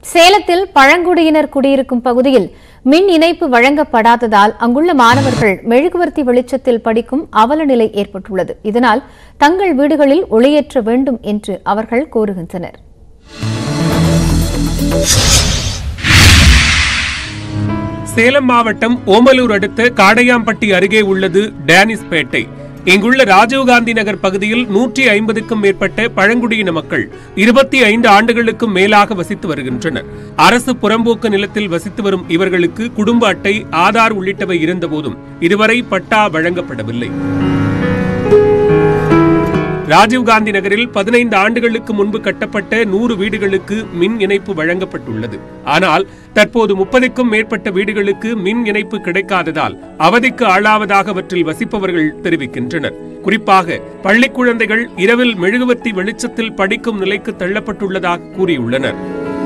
சேலத்தில் பழங்குடியினர் குடியிருக்கும் பகுதியில் மின் இணைப்பு வழங்கப்படாததால் அங்குள்ள மாணவர்கள் மெழுகுவர்த்தி வெளிச்சத்தில் படிக்கும் அவலநிலை ஏற்பட்டுள்ளது. இதனால் தங்கள் வீடுகளில் ஒளியேற்ற வேண்டும் என்று அவர்கள் கோருகின்றனர். சேலம் மாவட்டம் ஓமலூர் அடுத்த காடையாம்பட்டி அருகே உள்ளது டேனிஸ்பேட்டை. இங்குள்ள ராஜீவ் காந்தி நகர் பகுதியில் 150க்கும் மேற்பட்ட பழங்குடியின மக்கள் 25 ஆண்டுகளுக்கும் மேலாக வசித்து வருகின்றனர். அரசு புறம்போக்கு நிலத்தில் வசித்து வரும் இவர்களுக்கு குடும்ப அட்டை, ஆதார் உள்ளிட்டவை இருந்தபோதும் இதுவரை பட்டா வழங்கப்படவில்லை. ராஜீவ் காந்தி நகரில் 15 ஆண்டுகளுக்கு முன்பு கட்டப்பட்ட 100 வீடுகளுக்கு மின் இணைப்பு வழங்கப்பட்டுள்ளது. ஆனால் தற்போது 30க்கும் மேற்பட்ட வீடுகளுக்கு மின் இணைப்பு கிடைக்காததால் அவதிக்கு ஆளாவதாக அவற்றில் வசிப்பவர்கள் தெரிவிக்கின்றனர். குறிப்பாக பள்ளி குழந்தைகள் இரவில் மெழுகுவர்த்தி வெளிச்சத்தில் படிக்கும் நிலைக்கு தள்ளப்பட்டுள்ளதாக கூறியுள்ளனர்.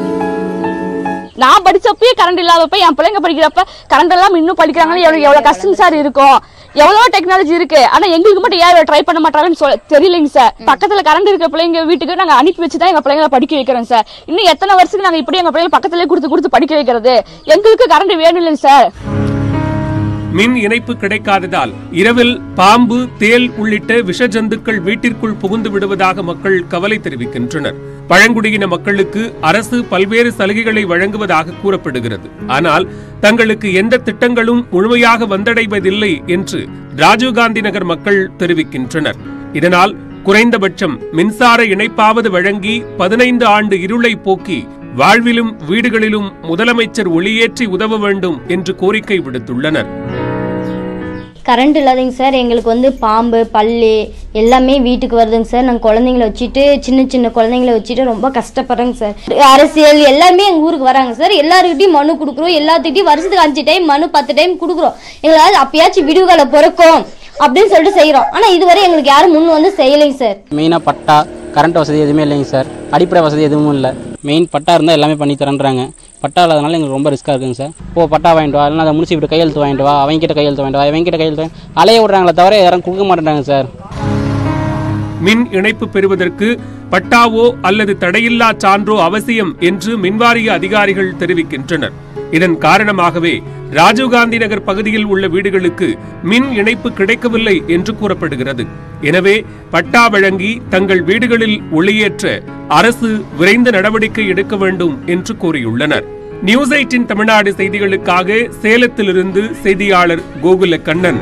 நான் படிச்சப்பே கரண்ட் இல்லாதப்ப என் பிள்ளைங்க படிக்கிறப்ப கரண்ட் எல்லாம் இன்னும் படிக்கிறாங்கன்னு எவ்வளவு கஷ்டம் சார் இருக்கும். எவ்வளவு டெக்னாலஜி இருக்கு, ஆனா எங்களுக்கு மட்டும் ஏன் ட்ரை பண்ண மாட்டாங்கன்னு தெரியலைங்க சார். பக்கத்துல கரண்ட் இருக்கிற பிள்ளைங்க வீட்டுக்கு நாங்க அனுப்பி வச்சுதான் எங்க பிள்ளைங்களை படிக்க வைக்கிறோம் சார். இன்னும் எத்தனை வருஷத்துக்கு நாங்க இப்படி எங்க பிள்ளைங்க பக்கத்திலே கொடுத்து படிக்க வைக்கிறது? எங்களுக்கு கரண்ட் வேணும் இல்லைங்க சார். மின் இணைப்பு கிடைக்காததால் இரவில் பாம்பு, தேல் உள்ளிட்ட விஷ ஜந்துக்கள் வீட்டிற்குள் புகுந்து விடுவதாக மக்கள் கவலை தெரிவிக்கின்றனர். பழங்குடியின மக்களுக்கு அரசு பல்வேறு சலுகைகளை வழங்குவதாக கூறப்படுகிறது. ஆனால் தங்களுக்கு எந்த திட்டங்களும் முழுமையாக வந்தடைவதில்லை என்று ராஜீவ்காந்தி நகர் மக்கள் தெரிவிக்கின்றனர். இதனால் குறைந்தபட்சம் மின்சார இணைப்பாவது வழங்கி 15 ஆண்டு இருளை போக்கி வாழ்விலும் வீடுகளிலும் முதலமைச்சர் ஒளியேற்றி உதவ வேண்டும் என்று கோரிக்கை விடுத்துள்ளனர். கரண்ட் இல்லாதீங்க சார். எங்களுக்கு பாம்பு, பல்லி எல்லாமே வீட்டுக்கு வருதுங்க சார். நாங்கள் குழந்தைங்கள வச்சுட்டு சின்ன குழந்தைங்கள வச்சுட்டு ரொம்ப கஷ்டப்படுறோங்க சார். அரசியல் எல்லாமே எங்கள் ஊருக்கு வராங்க சார். எல்லாருக்கிட்டையும் மனு கொடுக்குறோம். எல்லாத்துக்கிட்டையும் வருஷத்துக்கு 5 டைம் மனு 10 டைம் கொடுக்குறோம். எங்களால் அப்பயாச்சும் விடுதலை பிறக்கும் அப்படின்னு சொல்லிட்டு செய்கிறோம். ஆனால் இதுவரை எங்களுக்கு யாரும் முன் செய்யலைங்க சார். மெயினாக பட்டா, கரண்ட் வசதி எதுவுமே இல்லைங்க சார். அடிப்படை வசதி எதுவும் இல்லை. மெயின் பட்டா இருந்தால் எல்லாமே பண்ணி தரேன்றாங்க. பட்டா இல்லாதனால எங்களுக்கு ரொம்ப ரிஸ்க்காக இருக்குங்க சார். பட்டா வாங்கிட்டு வா, இல்லைன்னா அதை முடிச்சுட்டு கையெழுத்து வாங்கிட்டு வா, அவங்ககிட்ட கையெழுத்து வாங்கிட்டு வா, இவங்ககிட்ட கையெழுத்து அலைய விடுறாங்களே தவிர யாரும் கொடுக்க மாட்டேறாங்க சார். மின் இணைப்பு பெறுவதற்கு பட்டாவோ அல்லது தடையில்லா சான்றோ அவசியம் என்று மின்வாரிய அதிகாரிகள் தெரிவிக்கின்றனர். இதன் காரணமாகவே ராஜீவ்காந்தி நகர் பகுதியில் உள்ள வீடுகளுக்கு மின் இணைப்பு கிடைக்கவில்லை என்று கூறப்படுகிறது. எனவே பட்டா வழங்கி தங்கள் வீடுகளில் ஒளியேற்ற அரசு விரைந்து நடவடிக்கை எடுக்க வேண்டும் என்று கூறியுள்ளனர். நியூஸ் 18 தமிழ்நாடு செய்திகளுக்காக சேலத்திலிருந்து செய்தியாளர் கோகுல கண்ணன்.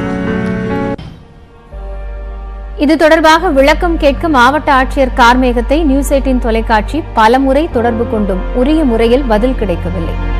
இது தொடர்பாக விளக்கம் கேட்க மாவட்ட ஆட்சியர் கார்மேகத்தை நியூஸ் 18 தொலைக்காட்சி பலமுறை தொடர்பு கொண்டும் உரிய முறையில் பதில் கிடைக்கவில்லை.